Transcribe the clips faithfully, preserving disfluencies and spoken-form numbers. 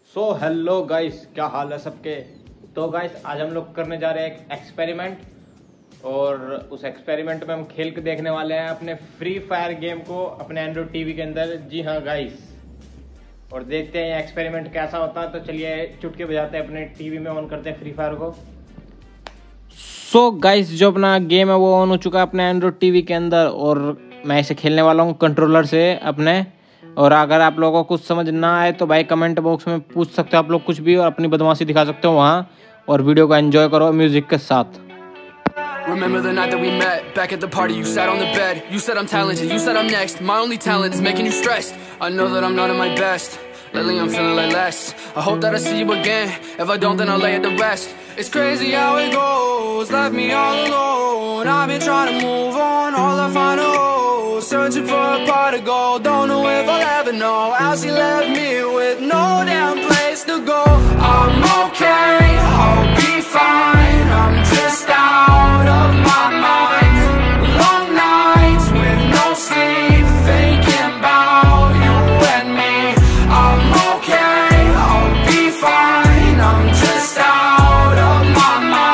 So hello guys, क्या हाल है सबके। तो गाइस आज हम लोग करने जा रहे हैं एक एक्सपेरिमेंट, और उस एक्सपेरिमेंट में हम खेल के देखने वाले हैं अपने फ्री फायर गेम को अपने एंड्रॉइड टीवी के अंदर। जी हाँ गाइस, और देखते हैं ये एक्सपेरिमेंट कैसा होता है। तो चलिए चुटके बजाते हैं, अपने टीवी में ऑन करते हैं फ्री फायर को। सो so गाइस, जो अपना गेम है वो ऑन हो चुका है अपने एंड्रॉइड टीवी के अंदर, और मैं इसे खेलने वाला हूँ कंट्रोलर से अपने। और अगर आप लोगों को कुछ समझ ना आए तो भाई कमेंट बॉक्स में पूछ सकते हो आप लोग कुछ भी, और अपनी बदमाशी दिखा सकते हो वहाँ, और वीडियो को एंजॉय करो म्यूजिक के साथ। Remember the night that we met, back at the party, you sat on the bed. You said I'm talented, you said I'm next. My only talent is making you stressed. I know that I'm not at my best. Lately I'm feeling like less. I hope that I see you again. If I don't, then I'll lay it to rest. It's crazy how it goes, left me all alone. I've been trying to move on, all I find a hole. Searching for a pot of gold, don't know if I'll ever know how she left me with no damn place to go. I'm okay, I'll be fine. I'm just out of my mind. Long nights with no sleep, thinking about you and me. I'm okay, I'll be fine. I'm just out of my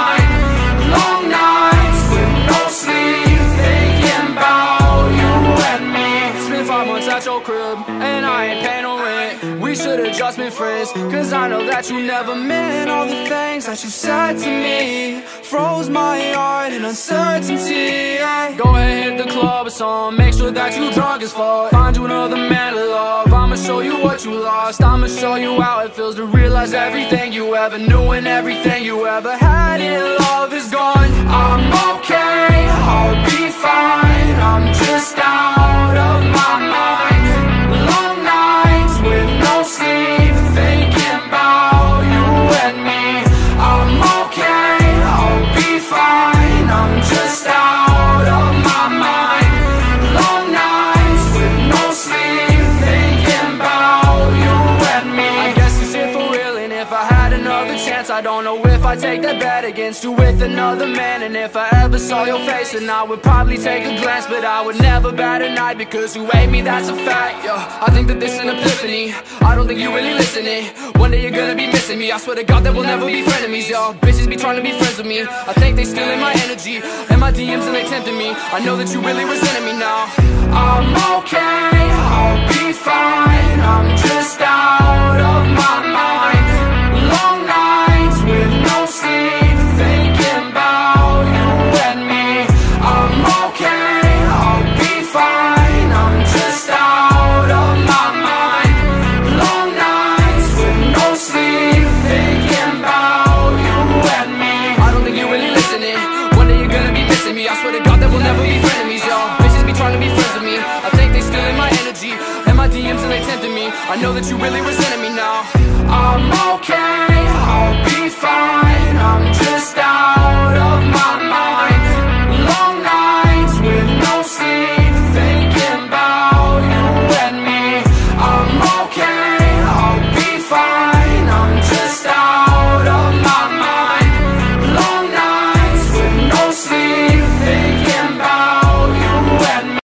mind. Long nights with no sleep, thinking about you and me. Spent five months at your crib, and I ain't paying no rent. We should've just been friends, cause I know that you never meant all the things that you said to me. Froze my heart in uncertainty. Go ahead, hit the club or something, make sure that you drunk as fuck. Find you another man to love, I'ma show you what you lost. I'ma show you how it feels to realize everything you ever knew and everything you ever had in love is gone. I'm okay, I'll be fine. I'm just out of my mind. Long nights with no sleep, thinking about you and me. I'm okay, I'll be fine. I'm just out of my mind. Long nights with no sleep, thinking about you and me. I guess it's it for real, and if I had another chance, I don't know if I'd take that bet against you with another man. And if I ever saw your face, then I would probably take a glance, but I would never bat an eye, because you hate me, that's a fact. Yeah, I think that this is an epiphany. I don't think you really listening. One day you're gonna be missing me. I swear to God that we'll never be frenemies, y'all. Bitches be trying to be friends with me. I think they stealing my energy and my D Ms, and they tempting me. I know that you really resenting me now. I'm okay, I'll be fine. I'm just out of my mind. Long nights with no sleep, thinking about you and me. I'm okay, I'll be fine. I'm just out of my mind. Long nights with no sleep, thinking about you and me. I don't think you're really listening. One day you're gonna be missing me. I swear to God that we'll never be frenemies, y'all. Bitches be trying to be friends with me. I think they stealing my energy and my D Ms, and they tempting me. I know that you really resenting me now.